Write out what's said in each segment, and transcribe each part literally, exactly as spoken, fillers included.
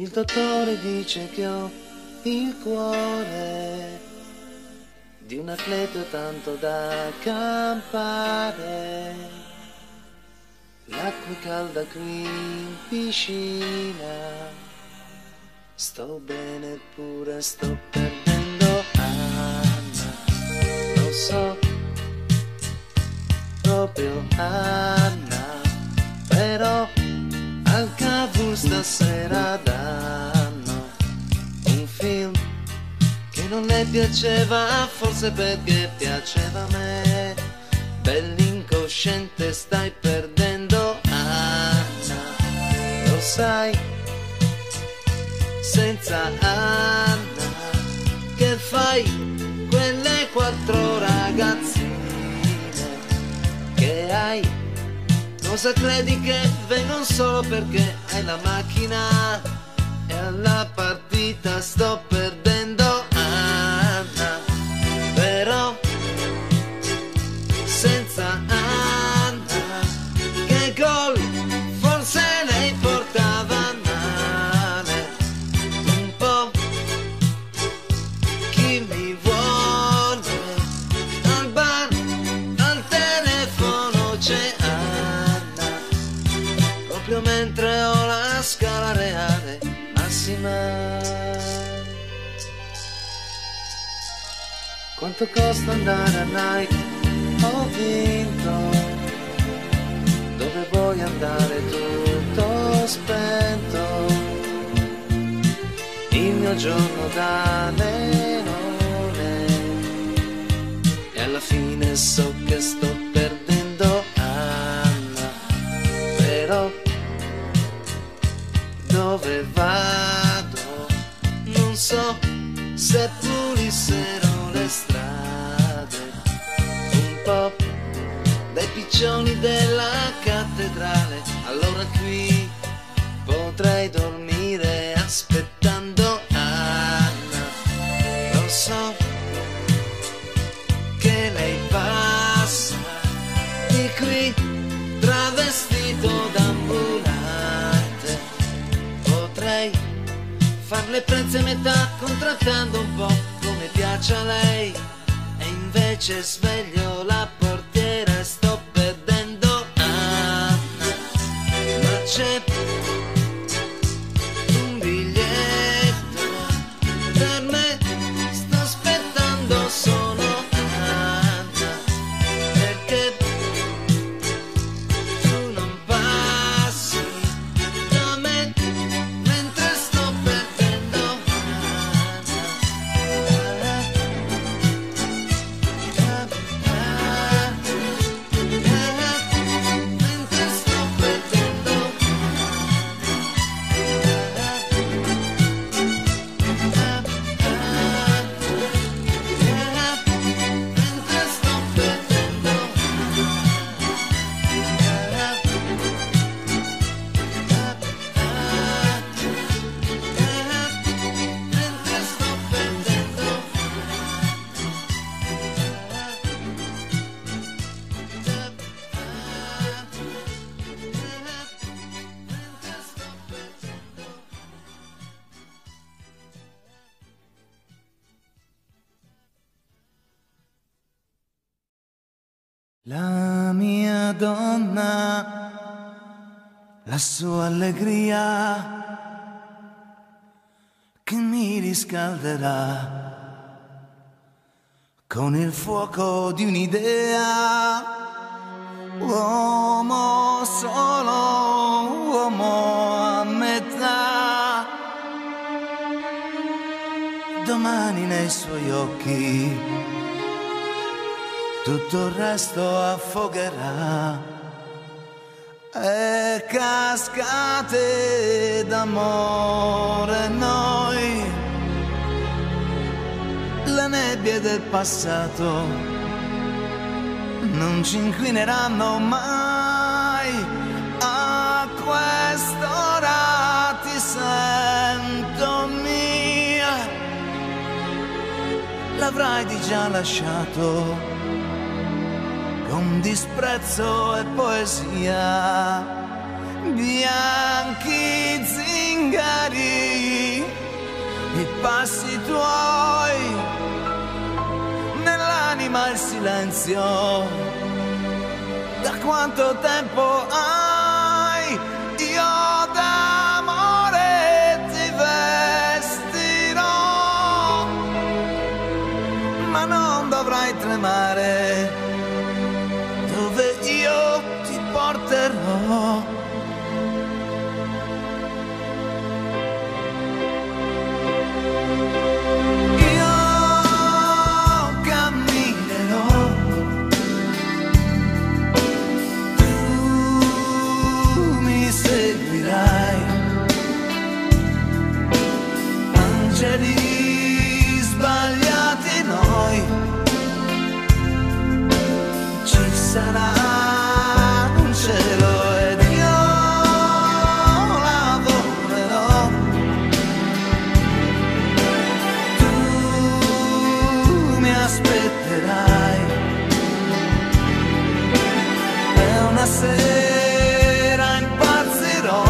Il dottore dice che ho il cuore di un atleta tanto da campare. L'acqua è calda qui in piscina, sto bene eppure sto perdendo Anna. Lo so, proprio Anna, però al Cavour stasera danno un film che non le piaceva, forse perché piaceva a me. Bell'incosciente stai perdendo Anna, lo sai, senza Anna che fai quelle quattro ragazzine che hai? Cosa credi che vengono solo perché hai la macchina? E alla partita sto perdendo Anna, però senza Anna che gol forse lei portava male un po'. Chi mi vuole al bar, al telefono c'è Anna, proprio mentre ho la scala reale massima. Quanto costa andare a night? Ho vinto. Dove vuoi andare? Tutto spento. Il mio giorno da leone e alla fine so che sto perdendo Anna, però dove vado non so, se pulissero le strade un po' dai piccioni della cattedrale, allora qui potrei dormire aspettando Anna. Lo so che lei passa di qui travestito d'ambulante, potrei far le prezze a metà contrattando un po' come piace a lei, e invece sveglio la portiera e sto perdendo Anna. Ma c'è un biglietto per me, sto aspettando solo Anna, perché tu non passi da me mentre sto perdendo Anna. Mentre sto perdendo mentre sto perdendo mentre sto perdendo la mia donna, la sua allegria che mi riscalderà con il fuoco di un'idea. Uomo solo, uomo a metà, domani nei suoi occhi tutto il resto affogherà, e cascate d'amore noi, le nebbie del passato non ci inquineranno mai. A quest'ora ti sento mia, l'avrai di già lasciato con disprezzo e poesia. Bianchi zingari passi tuoi, nell'anima il silenzio. Da quanto tempo hai? Io d'amore ti vestirò, ma non dovrai tremare, dove io ti porterò. Angeli sbagliati noi, ci sarà un cielo ed io lavorerò. Tu mi aspetterai, e una sera impazzirò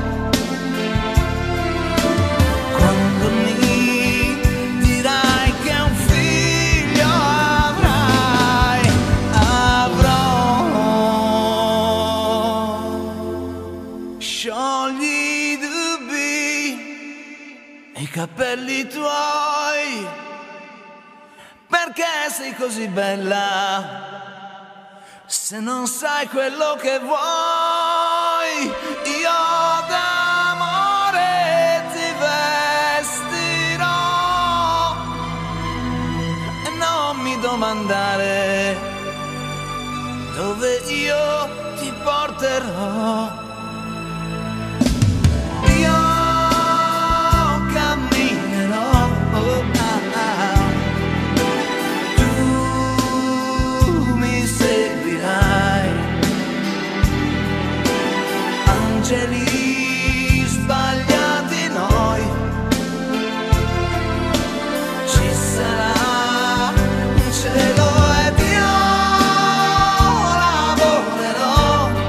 quando mi i capelli tuoi, perché sei così bella, se non sai quello che vuoi. Io d'amore ti vestirò, e non mi domandare dove io ti porterò. Angeli sbagliati noi, ci sarà un cielo ed io lavorerò.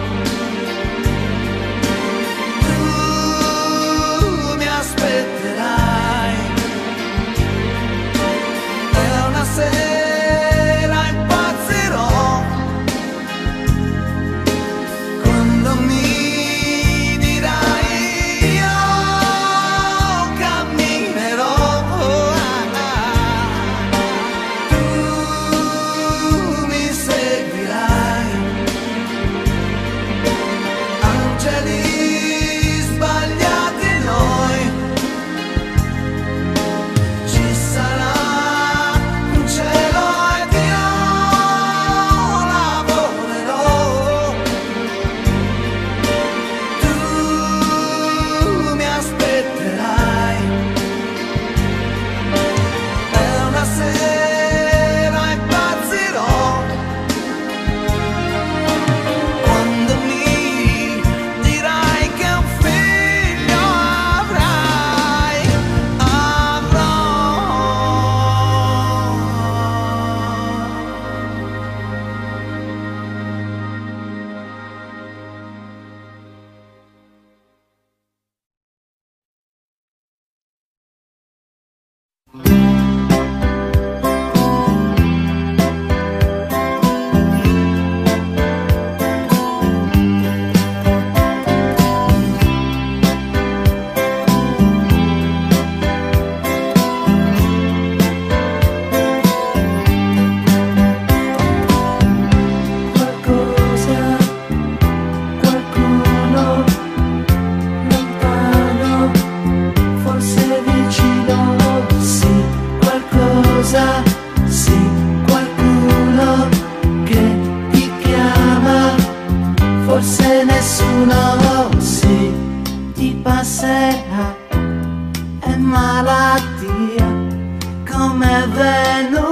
Tu mi aspetterai, e una sera impazzirò quando mi forse nessuno si ti passerà, è malattia come è venuta.